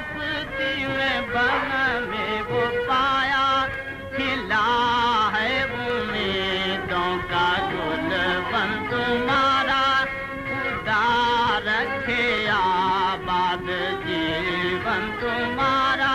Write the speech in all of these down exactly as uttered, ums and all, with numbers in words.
मस्ती में बन में वो पाया, खिला है उम्मीदों का गुलशन तुम्हारा। खुदा रखे आबाद जीवन तुम्हारा।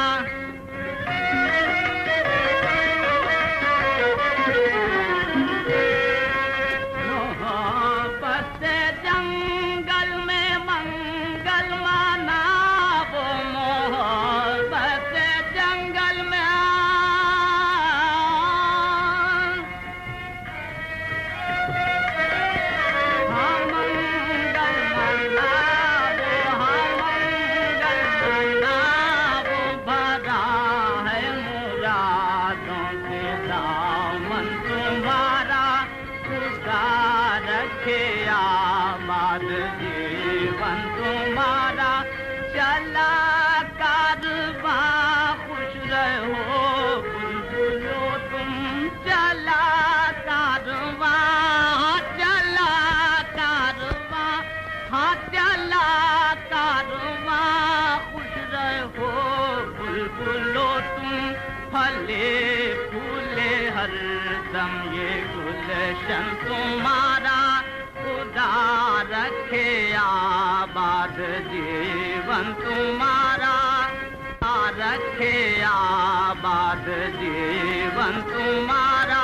हरदम ये गुलशन तुम्हारा। खुदा रखे आबाद जीवन तुम्हारा। रखे आबाद जीवन तुम्हारा।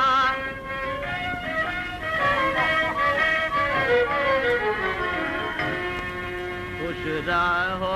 खुश रहो